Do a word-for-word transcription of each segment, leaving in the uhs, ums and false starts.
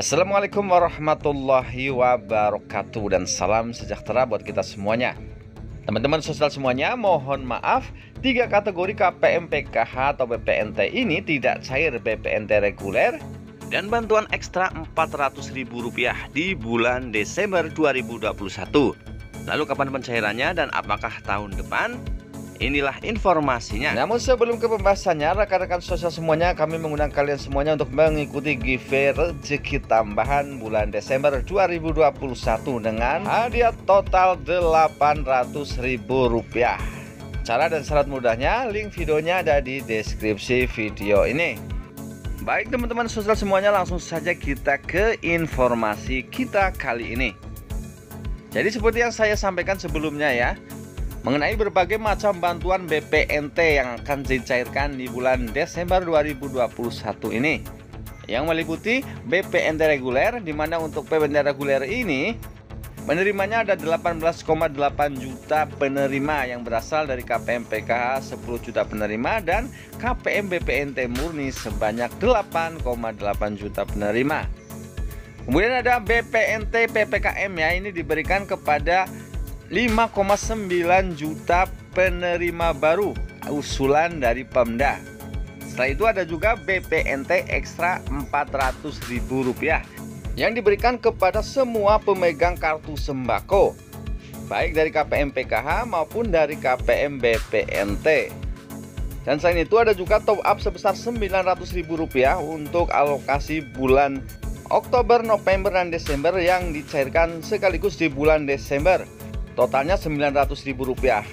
Assalamualaikum warahmatullahi wabarakatuh, dan salam sejahtera buat kita semuanya. Teman-teman sosial semuanya, mohon maaf, tiga kategori K P M P K H atau B P N T ini tidak cair B P N T reguler dan bantuan ekstra empat ratus ribu rupiah di bulan Desember dua ribu dua puluh satu. Lalu kapan pencairannya dan apakah tahun depan? Inilah informasinya. Namun sebelum ke pembahasannya, rekan-rekan sosial semuanya, kami mengundang kalian semuanya untuk mengikuti giveaway rezeki tambahan bulan Desember dua ribu dua puluh satu dengan hadiah total delapan ratus ribu rupiah. Cara dan syarat mudahnya, link videonya ada di deskripsi video ini. Baik teman-teman sosial semuanya, langsung saja kita ke informasi kita kali ini. Jadi seperti yang saya sampaikan sebelumnya ya, mengenai berbagai macam bantuan B P N T yang akan dicairkan di bulan Desember dua ribu dua puluh satu ini, yang meliputi B P N T reguler, di mana untuk B P N T reguler ini penerimanya ada delapan belas koma delapan juta penerima yang berasal dari K P M P K H sepuluh juta penerima dan K P M B P N T murni sebanyak delapan koma delapan juta penerima. Kemudian ada B P N T P P K M ya, ini diberikan kepada lima koma sembilan juta penerima baru usulan dari Pemda. Setelah itu ada juga B P N T ekstra empat ratus ribu rupiah yang diberikan kepada semua pemegang kartu sembako, baik dari K P M P K H maupun dari K P M B P N T. Dan selain itu ada juga top up sebesar sembilan ratus ribu rupiah untuk alokasi bulan Oktober, November, dan Desember yang dicairkan sekaligus di bulan Desember. Totalnya sembilan ratus ribu rupiah.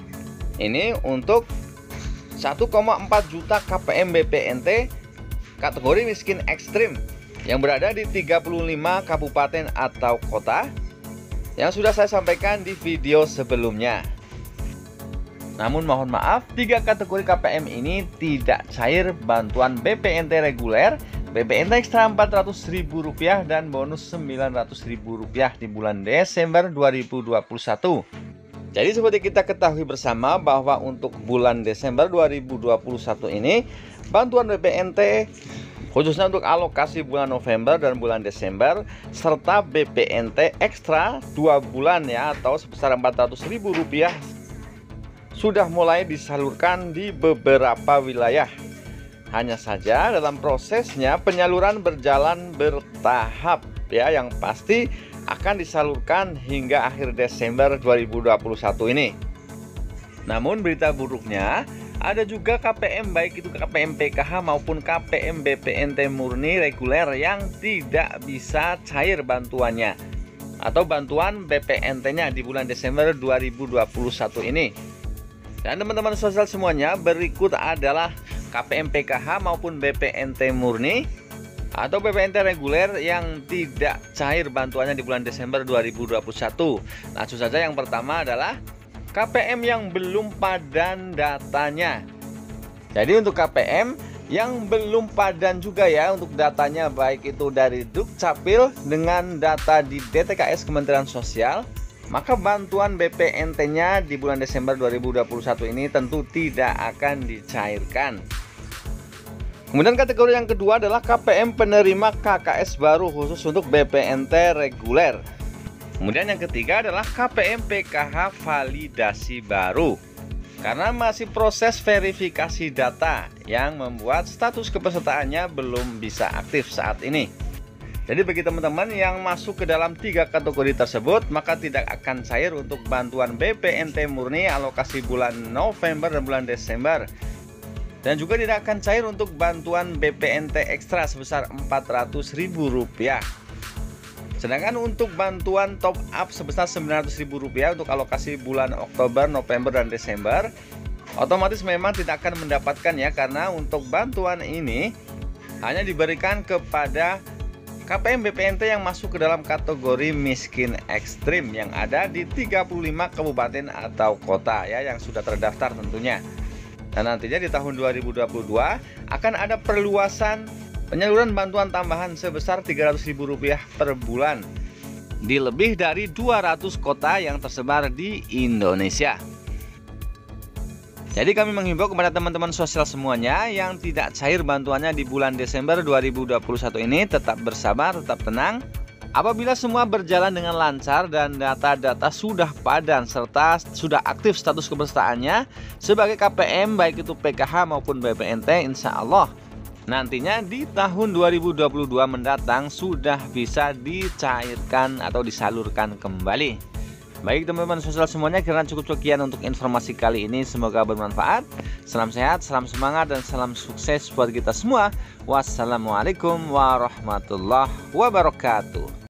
Ini untuk satu koma empat juta K P M B P N T kategori miskin ekstrim yang berada di tiga puluh lima kabupaten atau kota yang sudah saya sampaikan di video sebelumnya. Namun mohon maaf, tiga kategori K P M ini tidak cair bantuan B P N T reguler, B P N T ekstra empat ratus ribu rupiah, dan bonus sembilan ratus ribu rupiah di bulan Desember dua ribu dua puluh satu. Jadi seperti kita ketahui bersama bahwa untuk bulan Desember dua ribu dua puluh satu ini, bantuan B P N T khususnya untuk alokasi bulan November dan bulan Desember serta B P N T ekstra dua bulan ya, atau sebesar empat ratus ribu rupiah sudah mulai disalurkan di beberapa wilayah. Hanya saja dalam prosesnya penyaluran berjalan bertahap ya, yang pasti akan disalurkan hingga akhir Desember dua ribu dua puluh satu ini. Namun berita buruknya, ada juga K P M baik itu K P M P K H maupun K P M B P N T murni reguler yang tidak bisa cair bantuannya atau bantuan B P N T-nya di bulan Desember dua ribu dua puluh satu ini. Dan teman-teman sosial semuanya, berikut adalah K P M P K H maupun B P N T murni atau B P N T reguler yang tidak cair bantuannya di bulan Desember dua ribu dua puluh satu. Langsung saja yang pertama adalah K P M yang belum padan datanya. Jadi untuk K P M yang belum padan juga ya untuk datanya, baik itu dari Dukcapil dengan data di D T K S Kementerian Sosial, maka bantuan B P N T-nya di bulan Desember dua ribu dua puluh satu ini tentu tidak akan dicairkan. Kemudian kategori yang kedua adalah K P M penerima K K S baru khusus untuk B P N T reguler. Kemudian yang ketiga adalah K P M P K H validasi baru, karena masih proses verifikasi data yang membuat status kepesertaannya belum bisa aktif saat ini. Jadi bagi teman-teman yang masuk ke dalam tiga kategori tersebut, maka tidak akan cair untuk bantuan B P N T murni alokasi bulan November dan bulan Desember. Dan juga tidak akan cair untuk bantuan B P N T ekstra sebesar empat ratus ribu rupiah. Sedangkan untuk bantuan top up sebesar sembilan ratus ribu rupiah untuk alokasi bulan Oktober, November, dan Desember, otomatis memang tidak akan mendapatkan ya, karena untuk bantuan ini hanya diberikan kepada K P M B P N T yang masuk ke dalam kategori miskin ekstrim yang ada di tiga puluh lima kabupaten atau kota ya, yang sudah terdaftar tentunya. Dan nantinya di tahun dua ribu dua puluh dua akan ada perluasan penyaluran bantuan tambahan sebesar tiga ratus ribu rupiah per bulan di lebih dari dua ratus kota yang tersebar di Indonesia. Jadi kami menghimbau kepada teman-teman sosial semuanya yang tidak cair bantuannya di bulan Desember dua ribu dua puluh satu ini, tetap bersabar, tetap tenang. Apabila semua berjalan dengan lancar dan data-data sudah padan serta sudah aktif status kepesertaannya sebagai K P M baik itu P K H maupun B P N T, insya Allah nantinya di tahun dua ribu dua puluh dua mendatang sudah bisa dicairkan atau disalurkan kembali. Baik teman-teman sosial semuanya, kira-kira cukup sekian untuk informasi kali ini. Semoga bermanfaat. Salam sehat, salam semangat, dan salam sukses buat kita semua. Wassalamualaikum warahmatullahi wabarakatuh.